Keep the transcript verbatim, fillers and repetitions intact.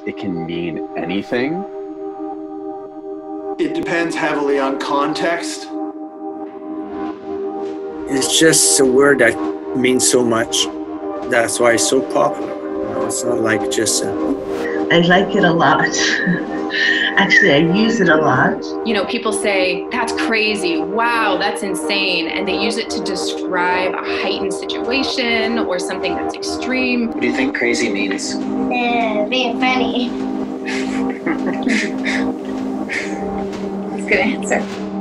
it can mean anything? It depends heavily on context. It's just a word that means so much. That's why it's so popular. You know, it's not like just a... I like it a lot. Actually, I use it a lot. You know, people say, that's crazy, wow, that's insane, and they use it to describe a heightened situation or something that's extreme. What do you think crazy means? Uh, being funny. That's a good answer.